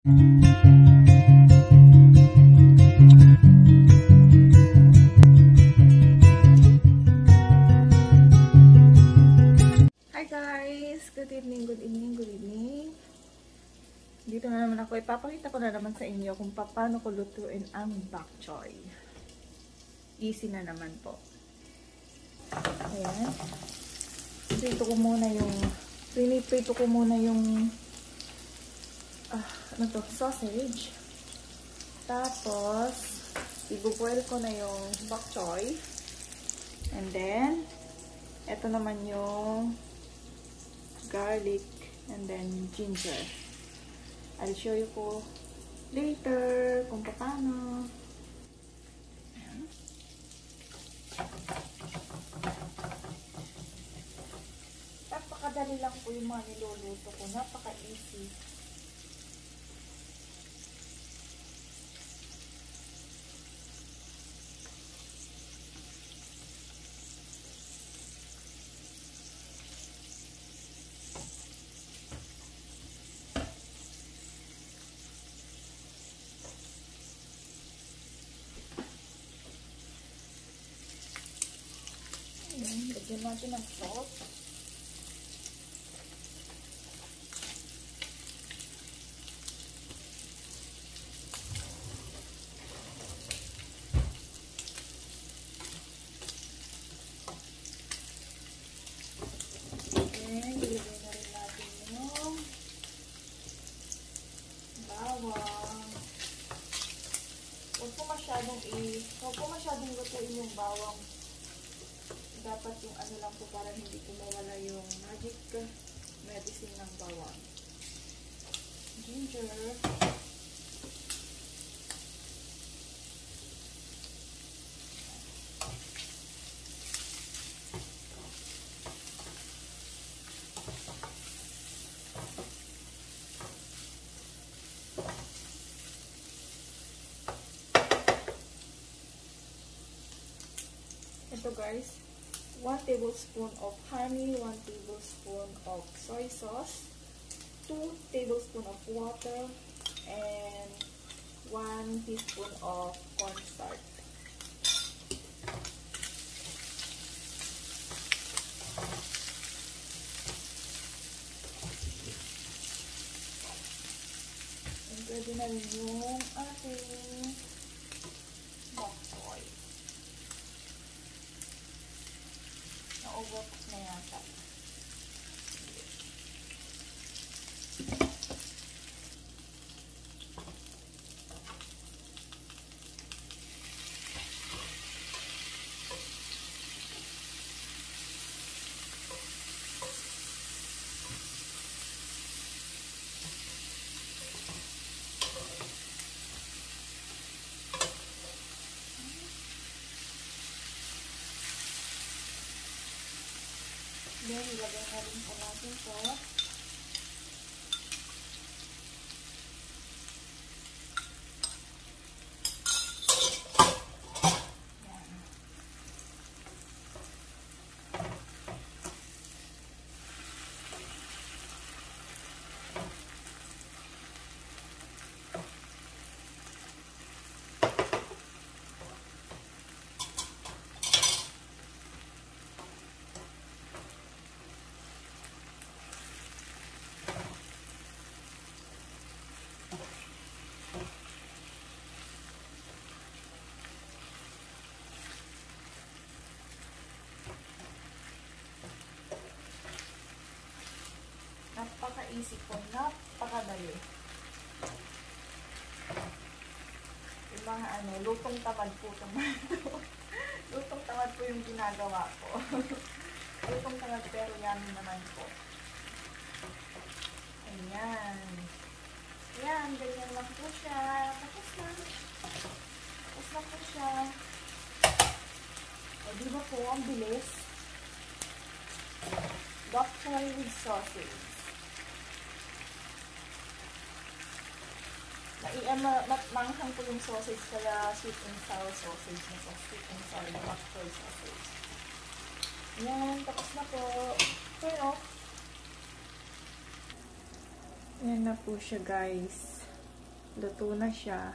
Hi guys! Good evening, good evening, good evening. Dito na naman ako. Ipapakita ko na naman sa inyo kung paano ko lutuin ang bok choy. Easy na naman po. Ayan. Prito ko muna yung sausage. Tapos, ibuboil ko na yung bok choy. And then, ito naman yung garlic and then ginger. I'll show you po later kung paano. Napakadali lang po yung mga niluluto ko. Napaka-easy. Lagyan natin ng salt. Then, ilagay na rin natin yung bawang. Huwag po masyadong lutuin yung bawang. Dapat yung ano lang po para hindi po mawala yung magic medicine ng bawang. Ginger. Ito guys, 1 tablespoon of honey, 1 tablespoon of soy sauce, 2 tablespoon of water, and 1 teaspoon of cornstarch. And pwede na rin yung ating bok choy. Overcook na yata. Then, ilagay na rin po natin ito. Napaka-easy po, napakadali. Yung mga lutong tamad po lutong tamad po yung ginagawa ko. Lutong tamad pero yummy naman po. Ayan. Ayan, ganyan lang po siya. Tapos na po siya. O, diba po, ang bilis. Bok choy with sausage. Manghang po yung sausage, kaya sweet and sour sausage na po. Sweet and sour bok choy sausage. Ayan, tapos na po. Turn off. Ayan na po siya guys. luto na siya.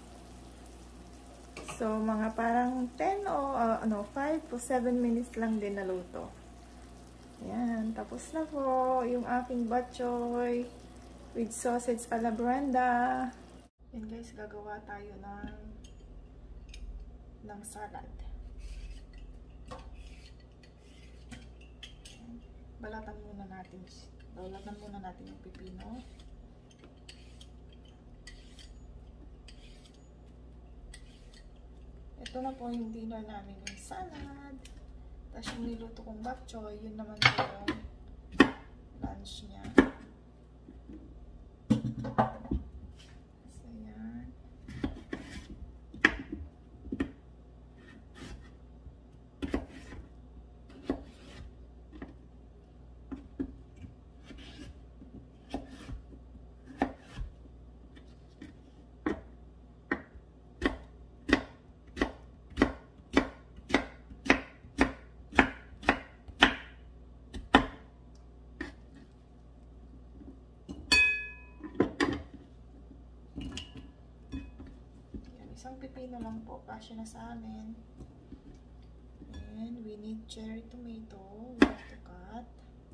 So, mga parang 10 o 5 to 7 minutes lang din naluto. Ayan, tapos na po yung aking bok choy with sausage a la Brenda. Yan guys, gagawa tayo ng salad. Balatan muna natin yung pipino. Ito na po yung dinner namin, yung salad. Tapos yung niluto kong bok choy, yun naman po yung lunch niya. So, yan. Isang pipino lang po, kasya na sa amin. And we need cherry tomato. We have to cut.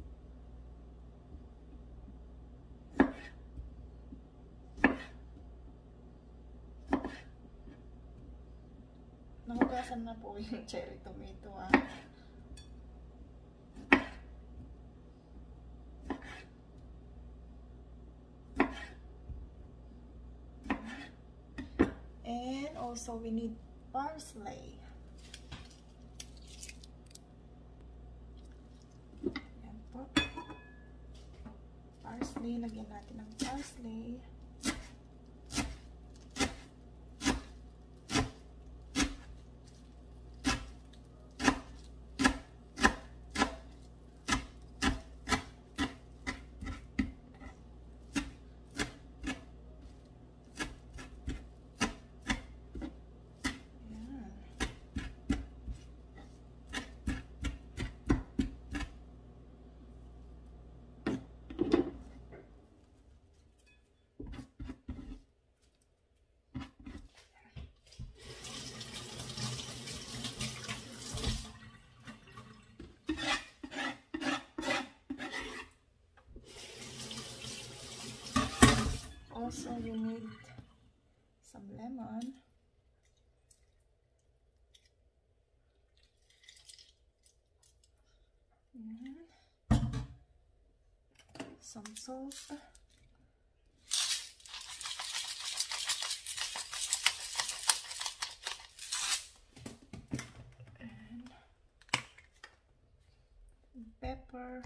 Nahugasan na po yung cherry tomato And also we need parsley. Yan po. Parsley, lagyan natin ng parsley. Also, you need some lemon. Some salt. And pepper.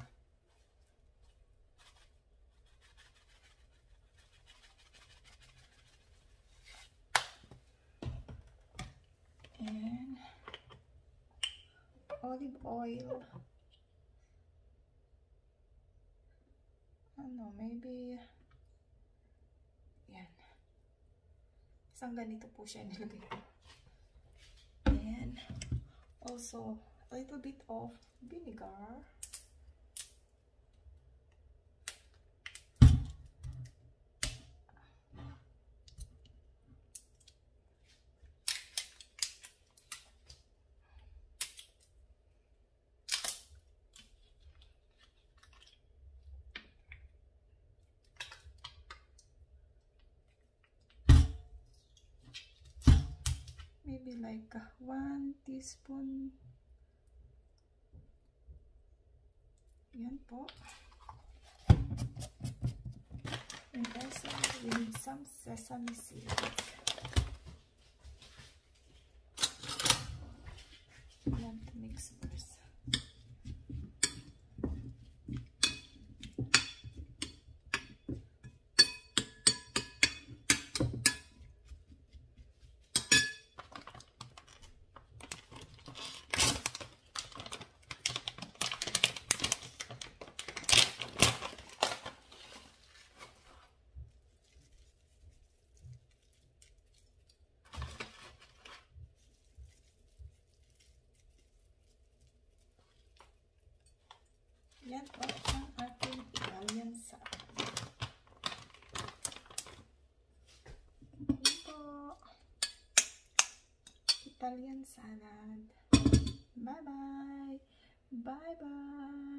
And olive oil. Ano, maybe yan. Isang ganito po siya nilagay ko. And also a little bit of vinegar. Maybe like 1 teaspoon. Yan po. And also, we need some sesame seeds. Want to mix first. Yan po ang ating Italian salad. Italian salad. Bye-bye! Bye-bye!